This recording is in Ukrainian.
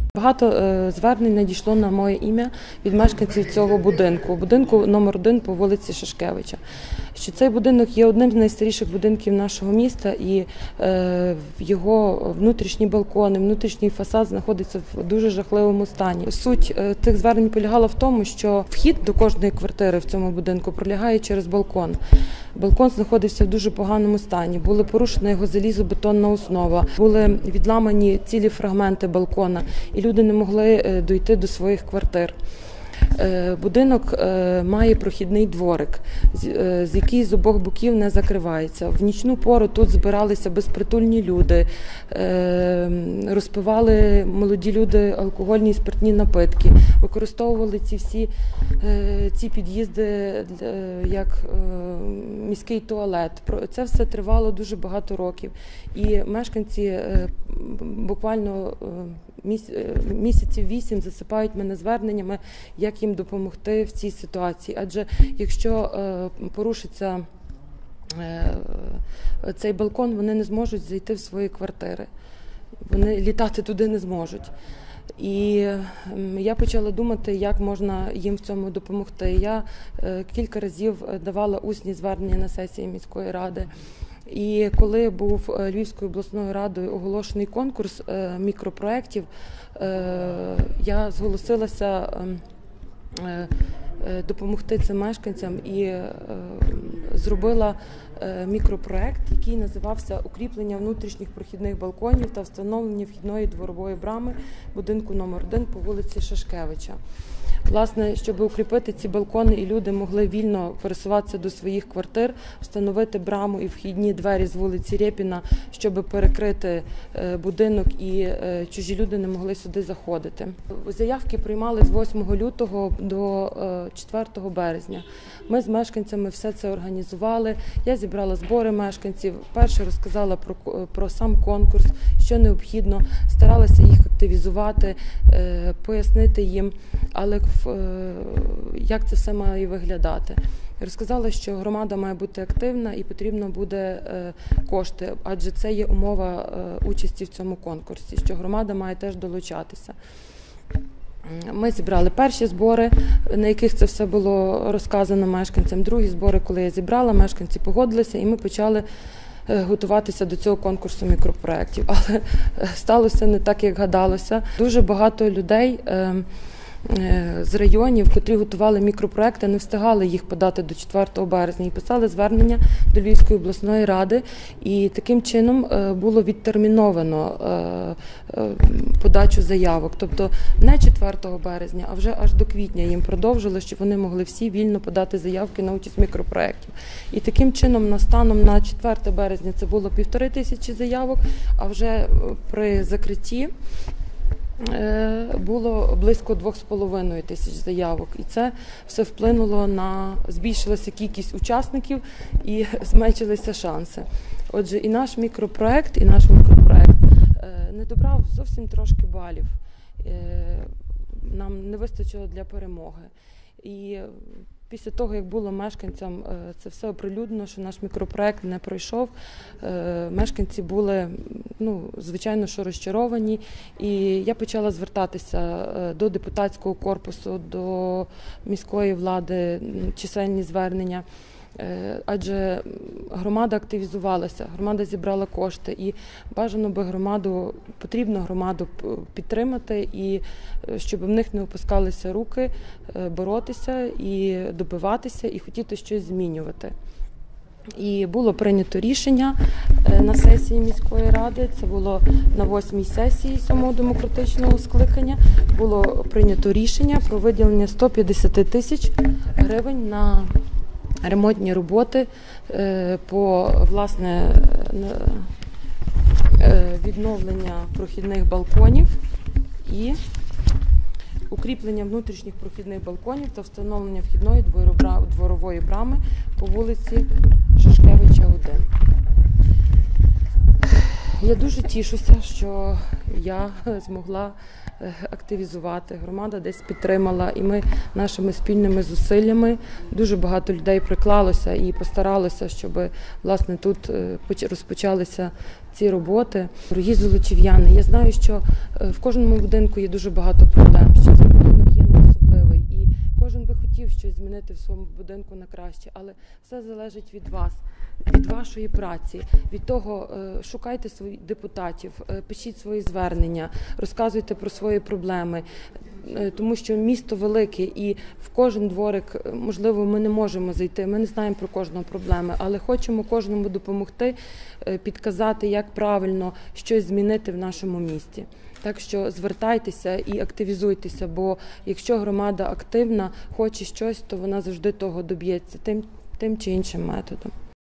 Багато звернень надійшло на моє ім'я від мешканців цього будинку номер 1 по вулиці Шашкевича. Що цей будинок є одним з найстаріших будинків нашого міста, і його внутрішні балкони, внутрішній фасад знаходиться в дуже жахливому стані. Суть тих звернень полягала в тому, що вхід до кожної квартири в цьому будинку пролягає через балкон. Балкон знаходився в дуже поганому стані, була порушена його залізобетонна основа, були відламані цілі фрагменти балкона, і люди не могли дійти до своїх квартир. Будинок має прохідний дворик, з який з обох боків не закривається. В нічну пору тут збиралися безпритульні люди, розпивали молоді люди алкогольні і спиртні напитки, використовували ці під'їзди як міський туалет. Це все тривало дуже багато років. І мешканці буквально місяців 8 засипають мене зверненнями, як їм допомогти в цій ситуації. Адже якщо порушиться цей балкон, вони не зможуть зайти в свої квартири. Вони літати туди не зможуть. І я почала думати, як можна їм в цьому допомогти. Я кілька разів давала усні звернення на сесії міської ради. І коли був Львівською обласною радою оголошений конкурс мікропроєктів, я зголосилася допомогти цим мешканцям і зробила мікропроєкт, який називався «Укріплення внутрішніх прохідних балконів та встановлення вхідної дворової брами будинку номер 1 по вулиці Шашкевича». Власне, щоб укріпити ці балкони і люди могли вільно пересуватися до своїх квартир, встановити браму і вхідні двері з вулиці Рєпіна, щоб перекрити будинок і чужі люди не могли сюди заходити. Заявки приймали з 8 лютого до 4 березня. Ми з мешканцями все це організували. Я зібрала збори мешканців, перше розказала про сам конкурс, що необхідно, старалася їх активізувати, пояснити їм, але як це все має виглядати. Розказала, що громада має бути активна і потрібно буде кошти, адже це є умова участі в цьому конкурсі, що громада має теж долучатися. Ми зібрали перші збори, на яких це все було розказано мешканцям. Другі збори, коли я зібрала, мешканці погодилися, і ми почали готуватися до цього конкурсу мікропроєктів. Але сталося не так, як гадалося. Дуже багато людей з районів, котрі готували мікропроєкти, не встигали їх подати до 4 березня і писали звернення до Львівської обласної ради. І таким чином було відтерміновано подачу заявок. Тобто не 4 березня, а вже аж до квітня їм продовжили, щоб вони могли всі вільно подати заявки на участь в мікропроєктів. І таким чином, станом на 4 березня це було 1500 заявок, а вже при закритті було близько 2500 заявок. І це все вплинуло збільшилася кількість учасників і зменшилися шанси. Отже, і наш мікропроєкт не добрав зовсім трошки балів. Нам не вистачило для перемоги. І після того, як було мешканцям це все оприлюднено, що наш мікропроєкт не пройшов, мешканці були, звичайно, що розчаровані. І я почала звертатися до депутатського корпусу, до міської влади, чисельні звернення. Адже громада активізувалася, громада зібрала кошти, і бажано би потрібно громаду підтримати, і щоб в них не опускалися руки, боротися і добиватися, і хотіти щось змінювати. І було прийнято рішення на сесії міської ради, це було на 8-й сесії 7-го демократичного скликання, було прийнято рішення про виділення 150 тисяч гривень на ремонтні роботи по, власне, відновлення прохідних балконів і укріплення внутрішніх прохідних балконів та встановлення вхідної дворової брами по вулиці Шашкевича, 1. Я дуже тішуся, що я змогла активізувати, громада десь підтримала, і ми нашими спільними зусиллями, дуже багато людей приклалося і постаралося, щоб, власне, тут розпочалися ці роботи. Дорогі золочів'яни, я знаю, що в кожному будинку є дуже багато проблем, що цей будинок є не особливий, і кожен би хотів щось змінити в своєму будинку на краще, але все залежить від вас, від вашої праці, від того, шукайте своїх депутатів, пишіть свої звернення, розказуйте про свої проблеми, тому що місто велике і в кожен дворик, можливо, ми не можемо зайти, ми не знаємо про кожного проблеми, але хочемо кожному допомогти, підказати, як правильно щось змінити в нашому місті. Так що звертайтеся і активізуйтеся, бо якщо громада активна, хоче щось, то вона завжди того доб'ється тим чи іншим методом.